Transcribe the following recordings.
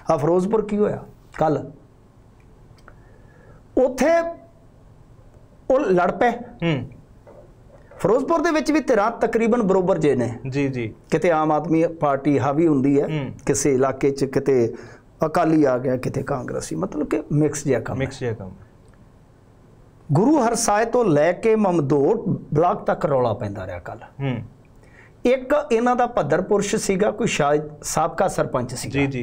आ फिरोजपुर की होया कल उत्थे वो लड़ पे फिरोजपुर दे विच भी धिरां तकरीबन बरोबर जे ने जी जी किते आम आदमी पार्टी हावी हुंदी है किसी इलाके च किते अकाली आ गया किते कांग्रेसी मतलब कि मिक्स जिहा काम गुरु हरसाए तो लैके ममदोट ब्लॉक तक रौला पैंदा रहा कल एक इन्हां दा भद्दर पुरुष सीगा कोई शायद साबका सरपंच सीगा जी जी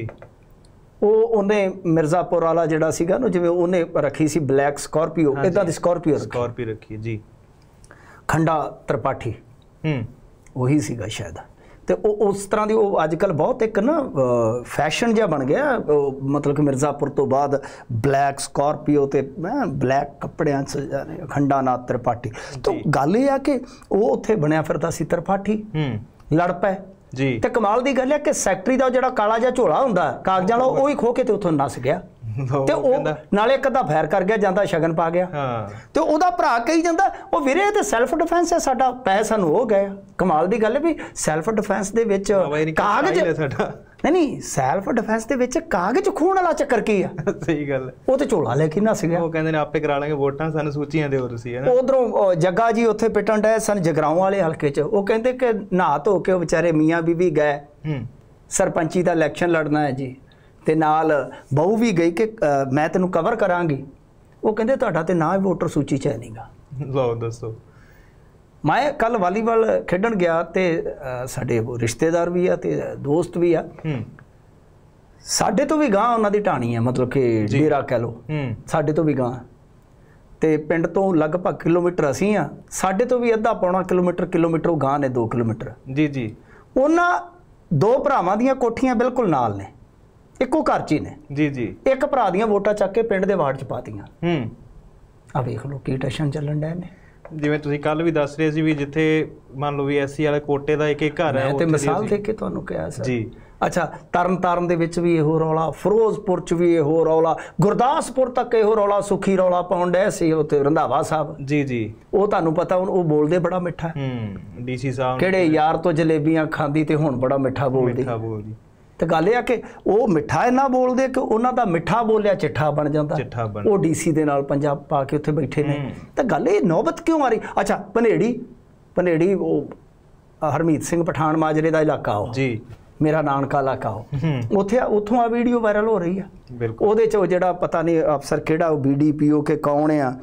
उन्हें मिर्जापुर वाला जिहड़ा सीगा ना जिवें उन्हें रखी सी ब्लैक स्कॉर्पियो इदां दी स्कॉर्पियो रखी जी खंडा त्रिपाठी वही सीगा शायद तो उस तरह की अजकल बहुत एक ना फैशन जिहा बन गया मतलब कि मिर्जापुर तो बाद ब्लैक स्कॉर्पियो ते ब्लैक कपड़ियां च खंडा नाथ त्रिपाठी तो गल ये कि वो उत्थे बनया फिरदा सी त्रिपाठी लड़ पे जी ते कमाल दी गल है कि सैकटरी दा जिहड़ा काला जिहा झोला हुंदा कागजां वाला वो ही खो के ते उत्थों नस गया ते ਉਹ ਨਾਲੇ ਇੱਕ ਅੱਧਾ ਫਾਇਰ ਕਰ ਗਿਆ ਜਾਂਦਾ ਸ਼ਗਨ ਪਾ ਗਿਆ ਤੇ ਉਹਦਾ ਭਰਾ ਕਹੀ ਜਾਂਦਾ ਉਹ ਵੀਰੇ ਤੇ ਸੈਲਫ ਡਿਫੈਂਸ ਹੈ ਸਾਡਾ ਪੈਸੇ ਸਾਨੂੰ ਹੋ ਗਏ ਕਮਾਲ ਦੀ ਗੱਲ ਹੈ ਵੀ ਸੈਲਫ ਡਿਫੈਂਸ ਦੇ ਵਿੱਚ ਕਾਗਜ਼ ਨਹੀਂ ਸੈਲਫ ਡਿਫੈਂਸ ਦੇ ਵਿੱਚ ਕਾਗਜ਼ ਖੋਣ ਵਾਲਾ ਚੱਕਰ ਕੀ ਆ ਸਹੀ ਗੱਲ ਉਹ ਤੇ ਝੋਲਾ ਲੈ ਕੇ ਨਸ ਗਿਆ ਉਹ ਕਹਿੰਦੇ ਨੇ ਆਪੇ ਕਰਾ ਲਾਂਗੇ ਵੋਟਾਂ ਸਾਨੂੰ ਸੂਚੀਆਂ ਦਿਓ ਤੁਸੀਂ ਹੈ ਨਾ ਉਧਰੋਂ ਜੱਗਾ ਜੀ ਉੱਥੇ ਪਿੱਟਣ ਡਏ ਸਨ ਜਗਰਾਉਂ ਵਾਲੇ ਹਲਕੇ 'ਚ ਉਹ ਕਹਿੰਦੇ ਕਿ ਨਹਾ ਧੋ ਕੇ ਉਹ ਵਿਚਾਰੇ ਮੀਆਂ ਬੀਬੀ ਗਏ ਸਰਪੰਚੀ ਦਾ ਇਲੈਕਸ਼ਨ ਲੜਨਾ ਹੈ ਜੀ ਤੇ ਨਾਲ ਬਹੂ ਵੀ ਗਈ ਕਿ ਮੈਂ ਤੈਨੂੰ ਕਵਰ ਕਰਾਂਗੀ ਉਹ ਕਹਿੰਦੇ ਤੁਹਾਡਾ ਤੇ ਨਾ ਵੋਟਰ ਸੂਚੀ 'ਚ ਹੈ ਨਹੀਂਗਾ ਲਓ ਦੱਸੋ ਮੈਂ ਕੱਲ ਵਾਲੀਬਾਲ ਖੇਡਣ ਗਿਆ ਤੇ ਸਾਡੇ ਰਿਸ਼ਤੇਦਾਰ ਵੀ ਆ ਤੇ ਦੋਸਤ ਵੀ ਆ ਸਾਡੇ ਤੋਂ ਵੀ ਗਾਂ ਉਹਨਾਂ ਦੀ ਢਾਣੀ ਹੈ ਮਤਲਬ ਕਿ ਡੇਰਾ ਕਹਿ ਲਓ ਸਾਡੇ ਤੋਂ ਵੀ ਗਾਂ ਤੇ ਪਿੰਡ ਤੋਂ ਲਗਭਗ ਕਿਲੋਮੀਟਰ ਅਸੀਂ ਆ ਸਾਡੇ ਤੋਂ ਵੀ ਅੱਧਾ ਪੌਣਾ ਕਿਲੋਮੀਟਰ ਉਹ ਗਾਂ ਨੇ 2 ਕਿਲੋਮੀਟਰ ਜੀ ਜੀ ਉਹਨਾਂ ਦੋ ਭਰਾਵਾਂ ਦੀਆਂ ਕੋਠੀਆਂ ਬਿਲਕੁਲ ਨਾਲ ਨੇ ਇੱਕੋ ਘਰ 'ਚ ਹੀ ਨੇ ਜੀ ਜੀ ਇੱਕ ਭਰਾ ਦੀਆਂ ਵੋਟਾਂ ਚੱਕ ਕੇ ਪਿੰਡ ਦੇ ਵਾਰਡ 'ਚ ਪਾਤੀਆਂ ਆ ਵੇਖ ਲਓ ਕੀ ਟੈਸ਼ਨ ਚੱਲਣ ਡਿਆ ਨੇ ਜਿਵੇਂ ਤੁਸੀਂ ਕੱਲ ਵੀ ਦੱਸ ਰਹੇ ਸੀ ਵੀ ਜਿੱਥੇ ਮੰਨ ਲਓ ਵੀ ਐਸਸੀ ਵਾਲੇ ਕੋਟੇ ਦਾ ਇੱਕ ਘਰ ਹੈ ਤੇ ਮਿਸਾਲ ਦੇ ਕੇ ਤੁਹਾਨੂੰ ਕਿਹਾ ਸਰ ਜੀ ਅੱਛਾ ਤਰਨਤਾਰਨ ਦੇ ਵਿੱਚ ਵੀ ਇਹੋ ਰੌਲਾ ਫਿਰੋਜ਼ਪੁਰ 'ਚ ਵੀ ਇਹੋ ਰੌਲਾ ਗੁਰਦਾਸਪੁਰ ਤੱਕ ਇਹੋ ਰੌਲਾ ਸੁਖੀ ਰੌਲਾ ਪਾਉਣ ਡਿਆ ਸੀ ਉੱਥੇ ਰੰਧਾਵਾ ਸਾਹਿਬ ਜੀ ਜੀ ਉਹ ਤੁਹਾਨੂੰ ਪਤਾ ਉਹ ਬੋਲਦੇ ਬੜਾ ਮਿੱਠਾ ਡੀਸੀ ਸਾਹਿਬ ਕਿਹੜੇ ਯਾਰ ਤੋਂ ਜਲੇਬੀਆਂ ਖਾਂਦੀ ਤੇ ਹੁਣ ਬੜਾ ਮਿੱਠਾ ਬੋਲਦੀ ਤੇ ਗੱਲ ਇਹ ਆ ਕਿ ਉਹ ਮਿੱਠਾ ਇੰਨਾ ਬੋਲਦੇ ਕਿ ਉਹਨਾਂ ਦਾ ਮਿੱਠਾ ਬੋਲਿਆ ਚਿੱਠਾ ਬਣ ਜਾਂਦਾ ਉਹ ਡੀਸੀ ਦੇ ਨਾਲ ਪੰਜਾਬ ਪਾ ਕੇ ਉੱਥੇ ਬੈਠੇ ਨੇ ਤਾਂ ਗੱਲ ਇਹ ਨੌਬਤ ਕਿਉਂ ਆ ਰਹੀ ਅੱਛਾ ਭਨੇੜੀ ਉਹ ਹਰਮੀਤ ਸਿੰਘ ਪਠਾਨ ਮਾਜਰੇ ਦਾ ਇਲਾਕਾ ਉਹ ਜੀ ਮੇਰਾ ਨਾਨਕਾ ਇਲਾਕਾ ਉਹ ਉੱਥੋਂ ਆ ਵੀਡੀਓ ਵਾਇਰਲ ਹੋ ਰਹੀ ਆ ਉਹਦੇ 'ਚ ਉਹ ਜਿਹੜਾ ਪਤਾ ਨਹੀਂ ਅਫਸਰ ਕਿਹੜਾ ਉਹ BDPO ਕੇ ਕੌਣ ਆ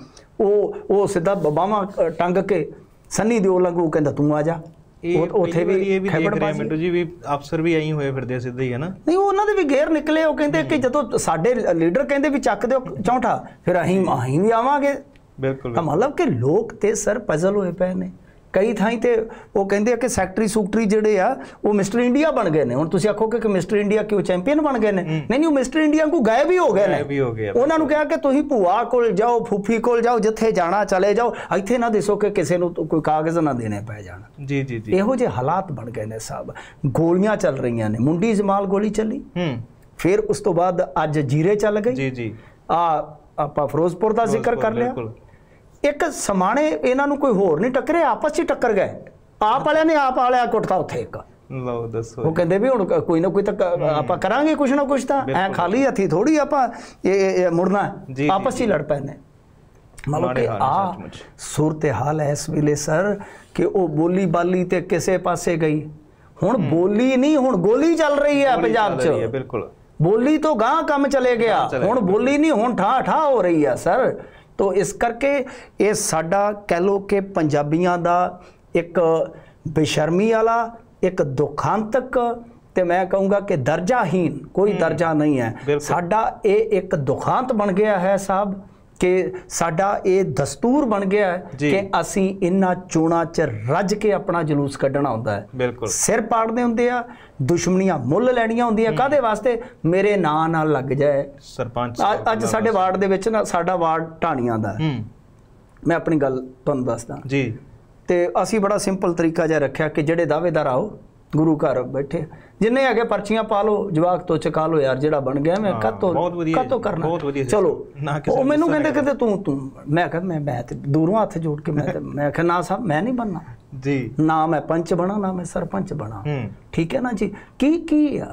ਉਹ ਸਿੱਧਾ ਬਾਹਾਂ ਟੰਗ ਕੇ ਸੰਨੀ ਦਿਓਲ ਵਾਂਗੂ ਕਹਿੰਦਾ ਤੂੰ ਆ ਜਾ ਉੱਥੇ ਵੀ ਇਹ ਵੀ ਦੇਖ ਰਹੇ ਮਿੰਟੂ ਜੀ ਵੀ ਅਫਸਰ ਵੀ ਐਂ ਹੋਏ ਫਿਰਦੇ ਸਿੱਧੇ ਹੀ ਹੈ ਨਾ ਨਹੀਂ ਉਹਨਾਂ ਦੇ ਵੀ ਗੇਰ ਨਿਕਲੇ ਉਹ ਕਹਿੰਦੇ ਕਿ ਜਦੋਂ ਸਾਡੇ ਲੀਡਰ ਕਹਿੰਦੇ ਵੀ ਚੱਕ ਦਿਓ ਚੌਂਠਾ ਫਿਰ ਅਸੀਂ ਵੀ ਆਵਾਂਗੇ ਬਿਲਕੁਲ ਤਾਂ ਮਤਲਬ ਕਿ ਲੋਕ ਤੇ ਸਰ ਪਜ਼ਲ ਹੋਏ ਪਏ ਨੇ ਕਈ ਥਾਈਂ ਤੇ ਉਹ ਕਹਿੰਦੇ ਆ ਕਿ ਸੈਕਟਰੀ ਜਿਹੜੇ ਆ ਉਹ ਮਿਸਟਰ ਇੰਡੀਆ ਬਣ ਗਏ ਨੇ ਹੁਣ ਤੁਸੀਂ ਆਖੋਗੇ ਕਿ ਮਿਸਟਰ ਇੰਡੀਆ ਕਿਉਂ ਚੈਂਪੀਅਨ ਬਣ ਗਏ ਨੇ ਨਹੀਂ ਉਹ ਮਿਸਟਰ ਇੰਡੀਆ ਨੂੰ ਗਾਇਬ ਹੀ ਹੋ ਗਏ ਨੇ ਉਹਨਾਂ ਨੂੰ ਕਿਹਾ ਕਿ ਤੁਸੀਂ ਭੂਆ ਕੋਲ ਜਾਓ ਫੂਫੀ ਕੋਲ ਜਾਓ ਜਿੱਥੇ ਜਾਣਾ ਚਲੇ ਜਾਓ ਇੱਥੇ ਨਾ ਦੱਸੋ ਕਿ ਕਿਸੇ ਨੂੰ ਕੋਈ ਕਾਗਜ਼ ਨਾ ਦੇਣੇ ਪੈ ਜਾਣ ਜੀ ਜੀ ਜੀ ਇਹੋ ਜਿਹੇ ਹਾਲਾਤ ਬਣ ਗਏ ਨੇ ਸਾਹਿਬ ਗੋਲੀਆਂ ਚੱਲ ਰਹੀਆਂ ਨੇ ਮੁੰਡੀ ਜਮਾਲ ਗੋਲੀ ਚੱਲੀ ਫਿਰ ਉਸ ਤੋਂ ਬਾਅਦ ਅੱਜ ਜੀਰੇ ਚੱਲ ਗਈ ਜੀ ਜੀ ਆਪਾਂ ਫਿਰੋਜ਼ਪੁਰ ਦਾ ਜ਼ਿਕਰ ਕਰ ਲਿਆ ਇੱਕ ਸਮਾਣੇ ਇਹਨਾਂ ਨੂੰ ਕੋਈ ਹੋਰ ਨਹੀਂ ਟੱਕਰੇ ਆਪਸ 'ਚ ਟੱਕਰ ਗਏ ਆਪ ਵਾਲਿਆਂ ਨੇ ਆਪ ਵਾਲਿਆ ਕੁੱਟਤਾ ਉੱਥੇ ਇੱਕ ਲਓ ਦੱਸੋ ਉਹ ਕਹਿੰਦੇ ਵੀ ਹੁਣ ਕੋਈ ਨਾ ਕੋਈ ਤਾਂ ਆਪਾਂ ਕਰਾਂਗੇ ਕੁਛ ਨਾ ਕੁਛ ਤਾਂ ਐ ਖਾਲੀ ਹੱਥੀ ਥੋੜੀ ਆਪਾਂ ਇਹ ਮੁੜਨਾ ਆਪਸ 'ਚ ਹੀ ਲੜ ਪੈਣੇ ਮਤਲਬ ਕਿ ਆ ਸੂਰਤ ਹਾਲ ਹੈ ਇਸ ਵੇਲੇ ਸਰ ਕਿ ਉਹ ਬੋਲੀ ਬਾਲੀ ਤੇ ਕਿਸੇ ਪਾਸੇ ਗਈ ਹੁਣ ਬੋਲੀ ਨਹੀਂ ਹੁਣ ਗੋਲੀ ਚੱਲ ਰਹੀ ਹੈ ਪੰਜਾਬ 'ਚ ਬਿਲਕੁਲ ਬੋਲੀ ਤੋਂ ਗਾਂ ਕੰਮ ਚਲੇ ਗਿਆ ਹੁਣ ਬੋਲੀ ਨਹੀਂ ਹੁਣ ਠਾ ਹੋ ਰਹੀ ਹੈ ਸਰ तो इस करके ये साडा कह लो कि पंजाबियां दा एक बेशर्मी वाला एक दुखांतक ते मैं कहूँगा कि दर्जाहीन कोई दर्जा नहीं है साडा ये एक दुखांत बन गया है साहब कि साडा ये दस्तूर बन गया है कि असी इन्हां चोणां च रज के अपना जलूस कड्ढना हुंदा है बिल्कुल सिर पाड़दे हुंदे आ दुश्मनियां मुੱਲ ਲੈਣੀਆਂ ਹੁੰਦੀਆਂ ਕਾਦੇ ਵਾਸਤੇ ਮੇਰੇ ਨਾਂ ਨਾਲ ਲੱਗ ਜਾਏ ਸਰਪੰਚ ਅੱਜ ਸਾਡੇ ਵਾਰਡ ਦੇ ਵਿੱਚ ਨਾ ਸਾਡਾ ਵਾਰਡ ਢਾਣੀਆਂ ਦਾ ਮੈਂ ਆਪਣੀ ਗੱਲ ਤੁਹਾਨੂੰ ਦੱਸਦਾ ਜੀ ਤੇ ਅਸੀਂ ਬੜਾ ਸਿੰਪਲ ਤਰੀਕਾ ਜਿਹਾ ਰੱਖਿਆ ਕਿ ਜਿਹੜੇ ਦਾਅਵੇਦਾਰ ਆਓ ਗੁਰੂ ਘਰ ਬੈਠੇ ਜਿੰਨੇ ਹੈਗੇ ਪਰਚੀਆਂ ਪਾ ਲਓ ਜਵਾਕ ਤੋਂ ਚਕਾ ਲਓ ਯਾਰ ਜਿਹੜਾ ਬਣ ਗਿਆ ਮੈਂ ਕਾਤੋਂ ਕਰਨਾ ਚਲੋ ਉਹ ਮੈਨੂੰ ਕਹਿੰਦੇ ਕਿ ਤੂੰ ਮੈਂ ਕਿਹਾ ਮੈਂ ਤੇ ਦੂਰੋਂ ਹੱਥ ਜੋੜ ਕੇ ਮੈਂ ਕਿਹਾ ਨਾ ਸਾਹਿਬ ਮੈਂ ਨਹੀਂ ਬਣਨਾ ਜੀ ਨਾ ਮੈਂ ਪੰਚ ਬਣਾ ਨਾ ਮੈਂ ਸਰਪੰਚ ਬਣਾ ਠੀਕ ਹੈ ਨਾ ਜੀ ਕੀ ਆ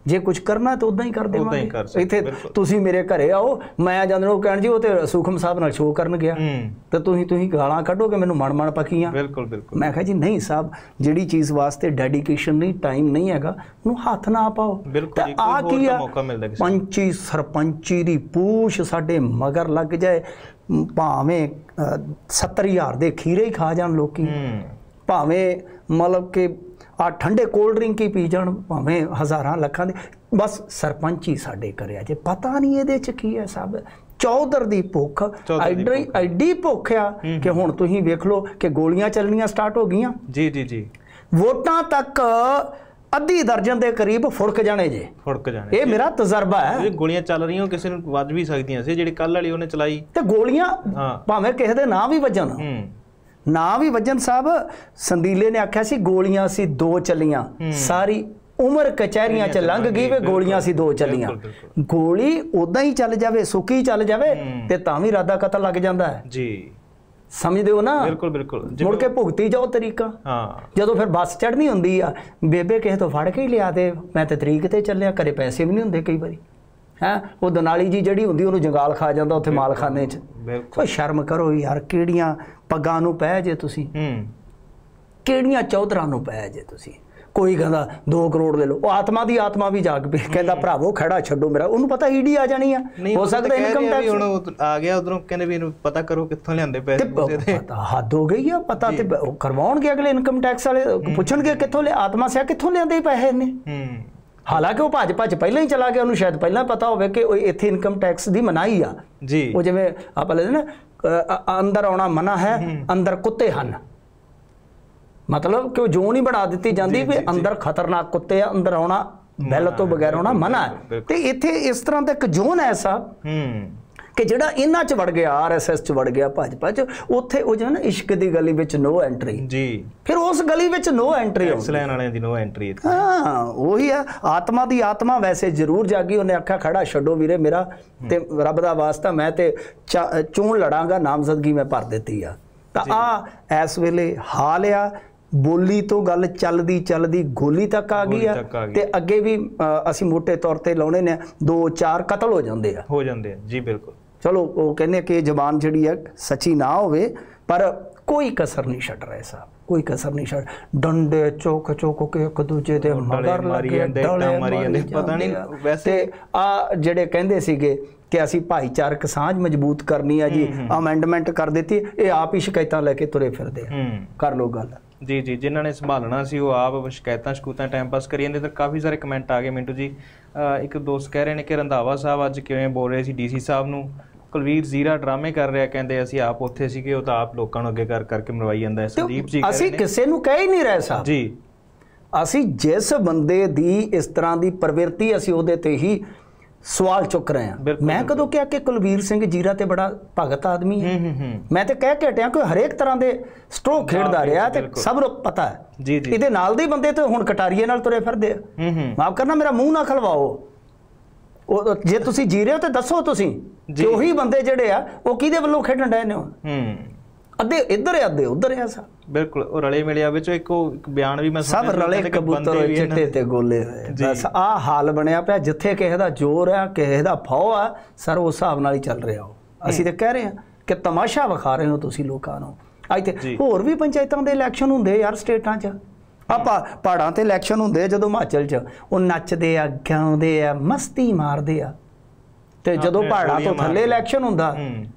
ਜੇ ਕੁਝ ਕਰਨਾ ਤਾਂ ਉਦਾਂ ਹੀ ਕਰ ਦੇਵਾਂਗੇ। ਇੱਥੇ ਤੁਸੀਂ ਮੇਰੇ ਘਰੇ ਆਓ, ਮੈਂ ਜਾਂਦੇ ਉਹ ਕਹਿਣ ਜੀ ਉਹ ਤੇ ਸੁਖਮ ਸਾਹਿਬ ਨਾਲ ਸ਼ੋਅ ਕਰਨ ਗਿਆ ਤੇ ਤੁਸੀਂ ਗਾਲਾਂ ਕੱਢੋਗੇ ਮੈਨੂੰ ਮਣ ਪੱਕੀਆਂ। ਬਿਲਕੁਲ ਬਿਲਕੁਲ। ਮੈਂ ਕਿਹਾ ਜੀ ਨਹੀਂ ਸਾਹਿਬ, ਜਿਹੜੀ ਚੀਜ਼ ਵਾਸਤੇ ਡੈਡੀਕੇਸ਼ਨ ਨਹੀਂ, ਟਾਈਮ ਨਹੀਂ ਹੈਗਾ, ਉਹਨੂੰ ਹੱਥ ਨਾ ਪਾਓ। ਤੇ ਆ ਕੀ ਆ, ਪੰਚੀ ਸਰਪੰਚੀ ਦੀ ਪੂਛ ਸਾਡੇ ਮਗਰ ਲੱਗ ਜਾਏ, ਭਾਵੇਂ 70,000 ਦੇ ਖੀਰੇ ਹੀ ਖਾ ਜਾਣ ਲੋਕੀ, ਭਾਵੇਂ ਮਤਲਬ ਕਿ ਆ ਠੰਡੇ ਕੋਲਡ ਡਰਿੰਕ ਹੀ ਪੀ ਜਾਣ, ਭਾਵੇਂ ਹਜ਼ਾਰਾਂ ਲੱਖਾਂ ਦੇ, ਬਸ ਸਰਪੰਚ ਹੀ ਸਾਡੇ ਕਰਿਆ ਜੇ। ਪਤਾ ਨਹੀਂ ਇਹਦੇ ਚ ਕੀ ਹੈ ਸਭ। ਚੌਧਰ ਦੀ ਭੁੱਖ ਐਡੀ ਭੁੱਖ ਆ ਕਿ ਹੁਣ ਤੁਸੀਂ ਵੇਖ ਲਓ ਕਿ ਗੋਲੀਆਂ ਚੱਲਣੀਆਂ ਸਟਾਰਟ ਹੋ ਗਈਆਂ। ਜੀ ਜੀ ਜੀ। ਵੋਟਾਂ ਤੱਕ ਅੱਧੀ ਦਰਜਨ ਦੇ ਕਰੀਬ ਫੁੜਕ ਜਾਣੇ ਜੇ, ਫੁੜਕ ਜਾਣੇ। ਇਹ ਮੇਰਾ ਤਜਰਬਾ ਹੈ। ਗੋਲੀਆਂ ਚੱਲ ਰਹੀਆਂ, ਕਿਸੇ ਨੂੰ ਵੱਜ ਵੀ ਸਕਦੀਆਂ ਸੀ, ਜਿਹੜੀ ਕੱਲ ਵਾਲੀ ਉਹਨੇ ਚਲਾਈ। ਤੇ ਗੋਲੀਆਂ ਭਾਵੇਂ ਕਿਸੇ ਦੇ ਨਾਂ ਵੀ ਵੱਜਣ, ਨਾ ਵੀ ਵੱਜਣ ਸਾਹਿਬ। ਸੰਦੀਲੇ ਨੇ ਆਖਿਆ ਸੀ ਗੋਲੀਆਂ ਸੀ 2 ਚੱਲੀਆਂ, ਸਾਰੀ ਉਮਰ ਕਚਹਿਰੀਆਂ ਚ ਲੰਘ ਗਈ ਵੇ ਗੋਲੀਆਂ ਸੀ 2 ਚੱਲੀਆਂ। ਗੋਲੀ ਉਦਾਂ ਹੀ ਚੱਲ ਜਾਵੇ, ਸੁੱਕੀ ਚੱਲ ਜਾਵੇ ਤੇ ਤਾਂ ਵੀ ਇਰਾਦਾ ਕਤਲ ਲੱਗ ਜਾਂਦਾ ਹੈ ਜੀ। ਸਮਝਦੇ ਹੋ ਨਾ? ਬਿਲਕੁਲ ਬਿਲਕੁਲ। ਮੁੜ ਕੇ ਭੁਗਤੀ ਜਾਓ ਤਰੀਕਾ। ਜਦੋਂ ਫਿਰ ਬੱਸ ਚੜ੍ਹਨੀ ਹੁੰਦੀ ਆ, ਬੇਬੇ ਕਿਸੇ ਤੋਂ ਫੜ ਕੇ ਹੀ ਲਿਆ ਦੇ, ਮੈਂ ਤੇ ਤਰੀਕ ਤੇ ਚੱਲਿਆ, ਘਰੇ ਪੈਸੇ ਵੀ ਨਹੀਂ ਹੁੰਦੇ ਕਈ ਵਾਰੀ ਹੈ। ਉਹ ਦਨਾਲੀ ਜੀ ਜਿਹੜੀ ਹੁੰਦੀ ਉਹਨੂੰ ਜੰਗਾਲ ਖਾ ਜਾਂਦਾ ਉੱਥੇ ਮਾਲਖਾਨੇ 'ਚ। ਕੋਈ ਸ਼ਰਮ ਕਰੋ ਯਾਰ, ਕਿਹੜੀਆਂ ਪੱਗਾਂ ਨੂੰ ਪੈ ਜੇ ਤੁਸੀਂ, ਕਿਹੜੀਆਂ ਚੌਧਰਾਂ ਨੂੰ ਪੈ ਜੇ ਤੁਸੀਂ। ਕੋਈ ਕਹਿੰਦਾ 2 ਕਰੋੜ ਲੈ ਲਓ, ਉਹ ਆਤਮਾ ਦੀ ਆਤਮਾ ਵੀ ਜਾਗ ਪਈ, ਕਹਿੰਦਾ ਭਰਾਵੋ ਖੜਾ ਛੱਡੋ ਮੇਰਾ, ਉਹਨੂੰ ਪਤਾ ਈਡੀ ਆ ਜਾਣੀ ਆ, ਹੋ ਸਕਦਾ ਇਨਕਮ ਟੈਕਸ ਹੁਣ ਆ ਗਿਆ ਉਧਰੋਂ, ਕਹਿੰਦੇ ਵੀ ਇਹਨੂੰ ਪਤਾ ਕਰੋ ਕਿੱਥੋਂ ਲਿਆਂਦੇ ਪੈਸੇ। ਹੱਦ ਹੋ ਗਈ ਆ, ਪਤਾ ਤੇ ਕਰਵਾਉਣਗੇ ਅਗਲੇ, ਇਨਕਮ ਟੈਕਸ ਵਾਲੇ ਪੁੱਛਣਗੇ ਕਿੱਥੋਂ ਲਿਆ, ਆਤਮਾ ਸਿਆ ਕਿੱਥੋਂ ਲਿਆਂਦੇ ਪੈਸੇ ਨੇ। ਹਾਲਾਂਕਿ ਉਹ ਭੱਜ ਪਹਿਲਾਂ ਹੀ ਚਲਾ ਗਿਆ, ਉਹਨੂੰ ਸ਼ਾਇਦ ਪਹਿਲਾਂ ਪਤਾ ਹੋਵੇ ਕਿ ਇੱਥੇ ਇਨਕਮ ਟੈਕਸ ਦੀ ਮਨਾਹੀ ਆ ਜੀ। ਉਹ ਜਿਵੇਂ ਆਪਾਂ ਲੈਦੇ ਨਾ, ਅੰਦਰ ਆਉਣਾ ਮਨਾ ਹੈ, ਅੰਦਰ ਕੁੱਤੇ ਹਨ, ਮਤਲਬ ਕਿ ਉਹ ਜ਼ੋਨ ਹੀ ਬਣਾ ਦਿੱਤੀ ਜਾਂਦੀ ਵੀ ਅੰਦਰ ਖਤਰਨਾਕ ਕੁੱਤੇ ਆ, ਅੰਦਰ ਆਉਣਾ ਬੈਲ ਤੋਂ ਬਗੈਰ ਆਉਣਾ ਮਨਾ ਹੈ। ਤੇ ਇੱਥੇ ਇਸ ਤਰ੍ਹਾਂ ਦਾ ਇੱਕ ਜ਼ੋਨ ਐਸਾ ਕਿ ਜਿਹੜਾ ਇਹਨਾਂ 'ਚ ਵੜ ਗਿਆ, RSS 'ਚ ਵੜ ਗਿਆ, ਭਾਜਪਾ 'ਚ, ਉੱਥੇ ਉਹ ਜੋ ਨਾ ਇਸ਼ਕ ਦੀ ਗਲੀ ਵਿੱਚ ਨੋ ਐਂਟਰੀ ਜੀ, ਫਿਰ ਉਸ ਗਲੀ ਵਿੱਚ ਨੋ ਐਂਟਰੀ, ਐਕਸਲੈਨ ਵਾਲਿਆਂ ਦੀ ਨੋ ਐਂਟਰੀ। ਹਾਂ ਉਹੀ ਆ, ਆਤਮਾ ਦੀ ਆਤਮਾ ਵੈਸੇ ਜ਼ਰੂਰ ਜਾਗੀ। ਉਹਨੇ ਆਖਿਆ ਖੜਾ ਛੱਡੋ ਵੀਰੇ ਮੇਰਾ, ਤੇ ਰੱਬ ਦਾ ਵਾਸਤਾ ਮੈਂ ਤੇ ਚੋਣ ਲੜਾਂਗਾ, ਨਾਮਜ਼ਦਗੀ ਮੈਂ ਭਰ ਦਿੱਤੀ ਆ। ਤਾਂ ਆ ਇਸ ਵੇਲੇ ਹਾਲ ਆ, ਬੋਲੀ ਤੋਂ ਗੱਲ ਚੱਲਦੀ ਗੋਲੀ ਤੱਕ ਆ ਗਈ ਆ। ਤੇ ਅੱਗੇ ਵੀ ਅਸੀਂ ਮੋਟੇ ਤੌਰ ਤੇ ਲਾਉਣੇ ਨੇ 2-4 ਕਤਲ ਹੋ ਜਾਂਦੇ ਆ ਜੀ। ਬਿਲਕੁਲ। ਚਲੋ ਉਹ ਕਹਿੰਦੇ ਕਿ ਜ਼ਬਾਨ ਜਿਹੜੀ ਹੈ ਸੱਚੀ ਨਾ ਹੋਵੇ, ਪਰ ਕੋਈ ਕਸਰ ਨਹੀਂ ਛੱਡ ਰਹੇ ਸਾਹਿਬ, ਕੋਈ ਕਸਰ ਨਹੀਂ ਛੱਡ। ਡੰਡੇ ਚੁੱਕ ਕੇ ਇੱਕ ਦੂਜੇ ਦੇ ਮਗਰ ਲੱਗੇ, ਪਤਾ ਨਹੀਂ ਵੈਸੇ। ਤੇ ਆ ਜਿਹੜੇ ਕਹਿੰਦੇ ਸੀਗੇ ਕਿ ਅਸੀਂ ਭਾਈਚਾਰਕ ਸਾਂਝ ਮਜ਼ਬੂਤ ਕਰਨੀ ਆ ਜੀ, ਅਮੈਂਡਮੈਂਟ ਕਰ ਦਿੱਤੀ, ਇਹ ਆਪ ਹੀ ਸ਼ਿਕਾਇਤਾਂ ਲੈ ਕੇ ਤੁਰੇ ਫਿਰਦੇ ਆ। ਕਰ ਲਓ ਗੱਲ ਜੀ ਜੀ। ਜਿਨ੍ਹਾਂ ਨੇ ਸੰਭਾਲਣਾ ਸੀ ਉਹ ਆਪ ਸ਼ਿਕਾਇਤਾਂ ਟਾਈਮ ਪਾਸ ਕਰੀ ਜਾਂਦੇ। ਤਾਂ ਕਾਫੀ ਸਾਰੇ ਕਮੈਂਟ ਆ ਗਏ ਮਿੰਟੂ ਜੀ। ਇੱਕ ਦੋਸਤ ਕਹਿ ਰਹੇ ਨੇ ਕਿ ਰੰਧਾਵਾ ਸਾਹਿਬ ਅੱਜ ਕਿਵੇਂ ਬੋਲ ਰਹੇ ਸੀ DC ਸਾਹਿਬ ਨੂੰ, ਕੁਲਵੀਰ ਜ਼ੀਰਾ ਡਰਾਮੇ ਕਰ ਰਿਹਾ, ਕਹਿੰਦੇ ਅਸੀਂ ਆਪ ਉੱਥੇ ਸੀਗੇ, ਉਹ ਤਾਂ ਆਪ ਲੋਕਾਂ ਨੂੰ ਅੱਗੇ ਕਰਕੇ ਮਰਵਾਈ ਜਾਂਦਾ ਹੈ। ਸੰਦੀਪ ਜੀ ਅਸੀਂ ਕਿਸੇ ਨੂੰ ਕਹਿ ਹੀ ਨਹੀਂ ਰਹੇ ਸਾਹਿਬ ਜੀ, ਅਸੀਂ ਜਿਸ ਬੰਦੇ ਦੀ ਇਸ ਤਰ੍ਹਾਂ ਦੀ ਪ੍ਰਵਿਰਤੀ, ਅਸੀਂ ਉਹਦੇ ਤੇ ਹੀ ਸਵਾਲ ਚੁੱਕ ਰਹੇ ਹਾਂ। ਮੈਂ ਕਦੋਂ ਕਿਹਾ ਕਿ ਕੁਲਵੀਰ ਸਿੰਘ ਜੀਰਾ ਤੇ ਬੜਾ ਭਗਤ ਆਦਮੀ ਹੈ? ਮੈਂ ਤੇ ਕਹਿ ਕੇ ਹਟਿਆ ਕਿ ਹਰੇਕ ਤਰ੍ਹਾਂ ਦੇ ਸਟ੍ਰੋਕ ਖੇਡਦਾ ਰਿਹਾ ਤੇ ਸਭ ਨੂੰ ਪਤਾ ਹੈ ਜੀ। ਇਹਦੇ ਨਾਲ ਦੇ ਬੰਦੇ ਤੇ ਹੁਣ ਕਟਾਰੀਏ ਨਾਲ ਤੁਰੇ ਫਿਰਦੇ ਆ। ਮਾਫ ਕਰਨਾ, ਮੇਰਾ ਮੂੰਹ ਨਾ ਖਲਵਾਓ। ਉਹ ਜੇ ਤੁਸੀਂ ਜੀ ਰਹੇ ਹੋ ਤੇ ਦੱਸੋ ਤੁਸੀਂ ਕਿ ਉਹੀ ਬੰਦੇ ਜਿਹੜੇ ਆ ਉਹ ਕਿਹਦੇ ਵੱਲੋਂ ਖੇਡਣ ਡਏ ਨੇ ਹੁਣ? ਅੱਧੇ ਇੱਧਰ ਹੈ, ਅੱਧੇ ਉੱਧਰ ਹੈ ਸਭ। ਬਿਲਕੁਲ, ਉਹ ਰਲੇ ਮਿਲਿਆ ਵਿੱਚ ਇੱਕ ਬਿਆਨ ਵੀ ਮੈਂ ਸਭ ਰਲੇ ਕਬੂਤਰ ਚਿੱਟੇ ਤੇ ਗੋਲੇ ਹੋਏ। ਬਸ ਆਹ ਹਾਲ ਬਣਿਆ ਪਿਆ, ਜਿੱਥੇ ਕਿਸੇ ਦਾ ਜ਼ੋਰ ਆ, ਕਿਸੇ ਦਾ ਫੌ ਆ, ਸਰ ਉਸ ਹਿਸਾਬ ਨਾਲ ਹੀ ਚੱਲ ਰਿਹਾ ਹੋ। ਅਸੀਂ ਤਾਂ ਕਹਿ ਰਹੇ ਹਾਂ ਕਿ ਤਮਾਸ਼ਾ ਵਿਖਾ ਰਹੇ ਹੋ ਤੁਸੀਂ ਲੋਕਾਂ ਨੂੰ। ਅੱਜ ਤੇ ਹੋਰ ਵੀ ਪੰਚਾਇਤਾਂ ਦੇ ਇਲੈਕਸ਼ਨ ਹੁੰਦੇ ਯਾਰ, ਸਟੇਟਾਂ 'ਚ ਆਪਾਂ ਪਹਾੜਾਂ ਤੇ ਇਲੈਕਸ਼ਨ ਹੁੰਦੇ, ਜਦੋਂ ਹਿਮਾਚਲ 'ਚ ਉਹ ਨੱਚਦੇ ਆ, ਗਾਉਂਦੇ ਆ, ਮਸਤੀ ਮਾਰਦੇ ਆ, ਤੇ ਜਦੋਂ ਪਹਾੜਾਂ ਤੋਂ ਥੱਲੇ ਇਲੈਕਸ਼ਨ ਹੁੰਦਾ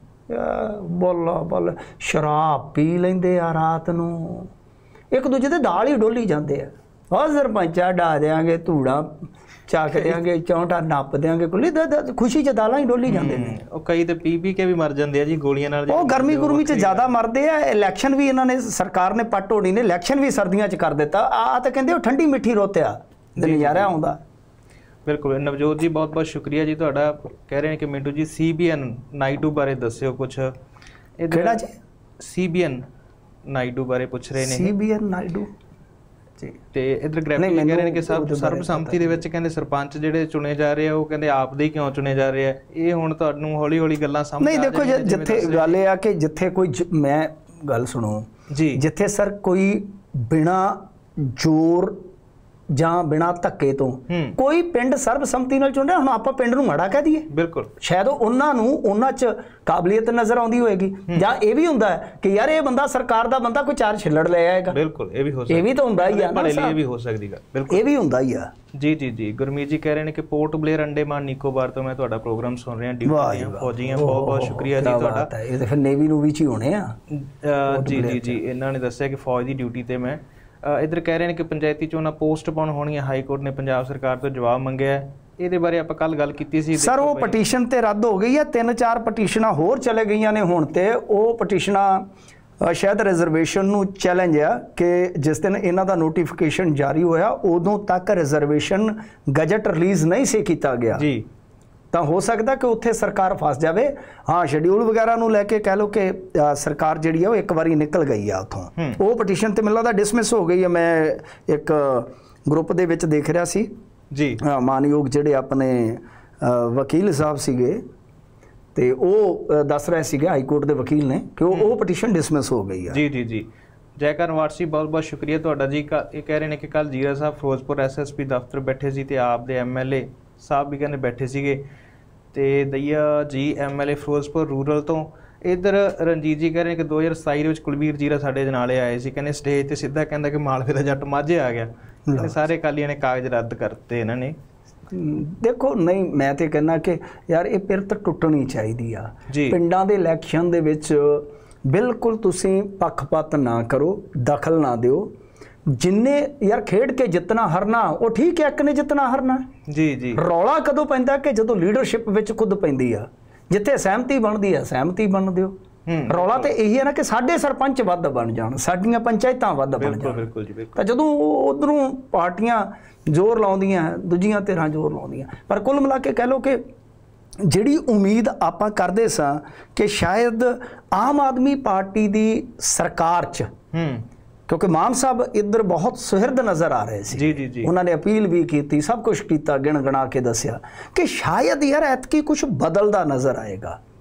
ਬੋਲ ਸ਼ਰਾਬ ਪੀ ਲੈਂਦੇ ਆ, ਰਾਤ ਨੂੰ ਇੱਕ ਦੂਜੇ ਦੇ ਦਾਲ ਹੀ ਡੋਲੀ ਜਾਂਦੇ ਆ। ਉਹ ਸਰਪੰਚਾ ਡਾ ਦਿਆਂਗੇ, ਧੂੜਾ ਚੱਕ ਦਿਆਂਗੇ, ਚੌਂਟਾ ਨੱਪ ਦਿਆਂਗੇ, ਕੁੱਲੀ ਖੁਸ਼ੀ 'ਚ ਦਾਲਾਂ ਹੀ ਡੋਲੀ ਜਾਂਦੇ ਨੇ। ਉਹ ਕਈ ਤੇ ਪੀ ਕੇ ਵੀ ਮਰ ਜਾਂਦੇ ਆ ਜੀ ਗੋਲੀਆਂ ਨਾਲ। ਉਹ ਗਰਮੀ ਗੁਰਮੀ 'ਚ ਜ਼ਿਆਦਾ ਮਰਦੇ ਆ। ਇਲੈਕਸ਼ਨ ਵੀ ਇਹਨਾਂ ਨੇ, ਸਰਕਾਰ ਨੇ ਪੱਟ ਹੋਣੀ ਨੇ, ਇਲੈਕਸ਼ਨ ਵੀ ਸਰਦੀਆਂ 'ਚ ਕਰ ਦਿੱਤਾ। ਆ ਤਾਂ ਕਹਿੰਦੇ ਉਹ ਠੰਡੀ ਮਿੱਠੀ ਰੋਤਿਆ ਨਜ਼ਾਰਾ ਆਉਂਦਾ। ਬਿਲਕੁਲ। ਨਵਜੋਤ ਜੀ ਬਹੁਤ ਬਹੁਤ ਸ਼ੁਕਰੀਆ ਜੀ ਤੁਹਾਡਾ। ਕਹਿ ਰਹੇ ਨੇ ਕਿ ਮਿੰਟੂ ਜੀ CBN ਨਾਇਡੂ ਬਾਰੇ ਦੱਸਿਓ ਕੁਛ। ਕਿਹੜਾ ਜੀ? CBN ਨਾਇਡੂ ਬਾਰੇ ਪੁੱਛ ਰਹੇ ਨੇ। CBN ਨਾਇਡੂ ਜੀ। ਤੇ ਇਧਰ ਗ੍ਰੈਫਿਕ ਕਹਿ ਰਹੇ ਨੇ ਕਿ ਸਰਬਸੰਮਤੀ ਦੇ ਵਿੱਚ ਕਹਿੰਦੇ ਸਰਪੰਚ ਜਿਹੜੇ ਚੁਣੇ ਜਾ ਰਹੇ ਆ, ਉਹ ਕਹਿੰਦੇ ਆਪ ਦੇ ਕਿਉਂ ਚੁਣੇ ਜਾ ਰਹੇ ਆ। ਇਹ ਹੁਣ ਤੁਹਾਨੂੰ ਹੌਲੀ ਹੌਲੀ ਗੱਲਾਂ ਸਮਝ ਨਹੀਂ। ਦੇਖੋ ਜਿੱਥੇ ਗੱਲ ਇਹ ਆ ਕਿ ਜਿੱਥੇ ਕੋਈ, ਮੈਂ ਗੱਲ ਸੁਣੋ ਜੀ, ਜਿੱਥੇ ਸਰ ਕੋਈ ਬਿਨਾਂ ਜ਼ੋਰ ਜਾਂ ਬਿਨਾਂ ਧੱਕੇ ਤੋਂ ਕੋਈ ਪਿੰਡ ਸਰਬਸੰਮਤੀ ਨਾਲ ਚੁਣ ਰਿਹਾ। ਹੁਣ ਆਪਾਂ ਪਿੰਡ ਨੂੰ ਮਾੜਾ ਕਹਿ ਦਈਏ, ਬਿਲਕੁਲ ਸ਼ਾਇਦ ਉਹਨਾਂ ਨੂੰ ਉਹਨਾਂ 'ਚ ਕਾਬਲੀਅਤ ਨਜ਼ਰ ਆਉਂਦੀ ਹੋਏਗੀ, ਜਾਂ ਇਹ ਵੀ ਹੁੰਦਾ ਕਿ ਯਾਰ ਇਹ ਬੰਦਾ ਸਰਕਾਰ ਦਾ ਬੰਦਾ ਕੋਈ 4 ਛਿੱਲੜ ਲੈ ਆਏਗਾ। ਬਿਲਕੁਲ ਇਹ ਵੀ ਹੋ ਸਕਦਾ, ਇਹ ਵੀ ਤਾਂ ਹੁੰਦਾ ਹੀ ਆ ਨਾ, ਇਹ ਵੀ ਹੋ ਸਕਦੀਗਾ, ਬਿਲਕੁਲ ਇਹ ਵੀ ਹੁੰਦਾ ਹੀ ਆ। ਜੀ ਜੀ ਜੀ। ਗੁਰਮੀਤ ਜੀ ਕਹਿ ਰਹੇ ਨੇ ਕਿ ਪੋਰਟ ਬਲੇਅਰ ਅੰਡੇਮਾਨ ਨਿਕੋਬਾਰ ਤੋਂ ਮੈਂ ਤੁਹਾਡਾ ਪ੍ਰੋਗਰਾਮ ਸੁਣ ਰਿਹਾ, ਡਿਊਟੀ ਫੌਜੀਆਂ, ਬਹੁਤ ਬਹੁਤ ਸ਼ੁਕਰੀਆ ਜੀ ਤੁਹਾਡਾ। ਇਹ ਤਾਂ ਫਿਰ ਨੇਵੀ ਨੂੰ ਵੀ ਚ ਹੀ ਹੋਣੇ ਆ। ਜੀ ਜੀ ਜੀ, ਇਹਨਾਂ ਨੇ ਦੱਸਿਆ ਕਿ ਫੌਜ ਦੀ ਡਿਊਟੀ ਤੇ ਮੈਂ। ਇੱਧਰ ਕਹਿ ਰਹੇ ਨੇ ਕਿ ਪੰਚਾਇਤੀ ਚੋਣਾਂ ਪੋਸਟਪੋਨ ਹੋਣੀਆਂ, ਹਾਈ ਕੋਰਟ ਨੇ ਪੰਜਾਬ ਸਰਕਾਰ ਤੋਂ ਜਵਾਬ ਮੰਗਿਆ। ਇਹਦੇ ਬਾਰੇ ਆਪਾਂ ਕੱਲ ਗੱਲ ਕੀਤੀ ਸੀ ਸਰ, ਉਹ ਪਟੀਸ਼ਨ ਤੇ ਰੱਦ ਹੋ ਗਈ ਹੈ। 3-4 ਪਟੀਸ਼ਨਾਂ ਹੋਰ ਚਲੇ ਗਈਆਂ ਨੇ ਹੁਣ, ਤੇ ਉਹ ਪਟੀਸ਼ਨਾਂ ਸ਼ਾਇਦ ਰਿਜ਼ਰਵੇਸ਼ਨ ਨੂੰ ਚੈਲੰਜ ਆ ਕਿ ਜਿਸ ਦਿਨ ਇਹਨਾਂ ਦਾ ਨੋਟੀਫਿਕੇਸ਼ਨ ਜਾਰੀ ਹੋਇਆ ਉਦੋਂ ਤੱਕ ਰਿਜ਼ਰਵੇਸ਼ਨ ਗਜਟ ਰਿਲੀਜ਼ ਨਹੀਂ ਸੀ ਕੀਤਾ ਗਿਆ ਜੀ, ਤਾਂ ਹੋ ਸਕਦਾ ਕਿ ਉੱਥੇ ਸਰਕਾਰ ਫਸ ਜਾਵੇ। ਹਾਂ, ਸ਼ਡਿਊਲ ਵਗੈਰਾ ਨੂੰ ਲੈ ਕੇ ਕਹਿ ਲਓ ਕਿ ਸਰਕਾਰ ਜਿਹੜੀ ਆ ਉਹ ਇੱਕ ਵਾਰੀ ਨਿਕਲ ਗਈ ਆ ਉੱਥੋਂ। ਉਹ ਪਟੀਸ਼ਨ ਤੇ ਮੈਨੂੰ ਲੱਗਦਾ ਡਿਸਮਿਸ ਹੋ ਗਈ ਆ। ਮੈਂ ਇੱਕ ਗਰੁੱਪ ਦੇ ਵਿੱਚ ਦੇਖ ਰਿਹਾ ਸੀ ਜੀ, ਮਾਨਯੋਗ ਜਿਹੜੇ ਆਪਣੇ ਵਕੀਲ ਸਾਹਿਬ ਸੀਗੇ, ਤੇ ਉਹ ਦੱਸ ਰਹੇ ਸੀਗੇ ਹਾਈ ਕੋਰਟ ਦੇ ਵਕੀਲ ਨੇ ਕਿ ਉਹ ਪਟੀਸ਼ਨ ਡਿਸਮਿਸ ਹੋ ਗਈ ਆ। ਜੀ ਜੀ ਜੀ। ਜੈਕਾਰ ਵਾਰਸੀ, ਬਹੁਤ ਬਹੁਤ ਸ਼ੁਕਰੀਆ ਤੁਹਾਡਾ ਜੀ। ਇਹ ਕਹਿ ਰਹੇ ਨੇ ਕਿ ਕੱਲ ਜੀਰਾ ਸਾਹਿਬ ਫਿਰੋਜ਼ਪੁਰ ਐਸਐਸਪੀ ਦਫ਼ਤਰ ਬੈਠੇ ਸੀ ਤੇ ਆਪ ਦੇ ਐਮਐਲਏ ਸਾਹਿਬ ਵੀ ਕਹਿੰਦੇ ਬੈਠੇ ਸੀਗੇ, ਤੇ ਦਈਆ ਜੀ ਐਮਐਲਏ ਫਿਰੋਜ਼ਪੁਰ ਰੂਰਲ ਤੋਂ। ਇੱਧਰ ਰਣਜੀਤ ਜੀ ਕਹਿ ਰਹੇ ਕਿ 2027 ਦੇ ਵਿੱਚ ਕੁਲਬੀਰ ਜੀਰਾ ਸਾਡੇ ਨਾਲੇ ਆਏ ਸੀ, ਕਹਿੰਦੇ ਸਟੇਜ ਤੇ ਸਿੱਧਾ ਕਹਿੰਦਾ ਕਿ ਮਾਲਵੇ ਦਾ ਜੱਟ ਮਾਝੇ ਆ ਗਿਆ। ਸਾਰੇ ਅਕਾਲੀਆਂ ਨੇ ਕਾਗਜ਼ ਰੱਦ ਕਰਤੇ ਇਹਨਾਂ ਨੇ। ਦੇਖੋ, ਨਹੀਂ ਮੈਂ ਤੇ ਕਹਿੰਦਾ ਕਿ ਯਾਰ ਇਹ ਪਿਰਤ ਟੁੱਟਣੀ ਚਾਹੀਦੀ ਆ। ਪਿੰਡਾਂ ਦੇ ਇਲੈਕਸ਼ਨ ਦੇ ਵਿੱਚ ਬਿਲਕੁਲ ਤੁਸੀਂ ਪੱਖਪਾਤ ਨਾ ਕਰੋ, ਦਖਲ ਨਾ ਦਿਓ। ਜਿੰਨੇ ਯਾਰ ਖੇਡ ਕੇ ਜਿੱਤਣਾ ਹਰਨਾ ਉਹ ਠੀਕ ਹੈ, ਇੱਕ ਨੇ ਜਿੱਤਣਾ ਹਰਨਾ। ਜੀ ਜੀ। ਰੌਲਾ ਕਦੋਂ ਪੈਂਦਾ ਕਿ ਜਦੋਂ ਲੀਡਰਸ਼ਿਪ ਵਿੱਚ ਖੁਦ ਪੈਂਦੀ ਆ, ਜਿੱਥੇ ਸਹਿਮਤੀ ਬਣਦੀ ਆ ਸਹਿਮਤੀ ਬਣ ਦਿਓ। ਰੌਲਾ ਤੇ ਇਹੀ ਹੈ ਨਾ ਕਿ ਸਾਡੇ ਸਰਪੰਚ ਵੱਧ ਬਣ ਜਾਣ, ਸਾਡੀਆਂ ਪੰਚਾਇਤਾਂ ਵੱਧ ਬਣ ਜਾਣ। ਬਿਲਕੁਲ ਜੀ, ਬਿਲਕੁਲ। ਤਾਂ ਜਦੋਂ ਉਧਰੋਂ ਪਾਰਟੀਆਂ ਜ਼ੋਰ ਲਾਉਂਦੀਆਂ, ਦੂਜੀਆਂ ਧਿਰਾਂ ਜ਼ੋਰ ਲਾਉਂਦੀਆਂ। ਪਰ ਕੁੱਲ ਮਿਲਾ ਕੇ ਕਹਿ ਲਓ ਕਿ ਜਿਹੜੀ ਉਮੀਦ ਆਪਾਂ ਕਰਦੇ ਸਾਂ ਕਿ ਸ਼ਾਇਦ ਆਮ ਆਦਮੀ ਪਾਰਟੀ ਦੀ ਸਰਕਾਰ 'ਚ, ਕਿਉਂਕਿ ਮਾਨ ਸਾਹਿਬ ਇੱਧਰ ਬਹੁਤ ਸੁਹਿਰਦ ਨਜ਼ਰ ਆ ਰਹੇ ਸੀ। ਜੀ ਜੀ ਜੀ। ਉਹਨਾਂ ਨੇ ਅਪੀਲ ਵੀ ਕੀਤੀ, ਸਭ ਕੁਝ ਕੀਤਾ, ਗਿਣ ਗਣਾ ਕੇ ਦੱਸਿਆ ਕਿ ਸ਼ਾਇਦ ਯਾਰ ਐਤਕੀ ਕੁਝ ਬਦਲਦਾ ਨਜ਼ਰ ਆਏਗਾ।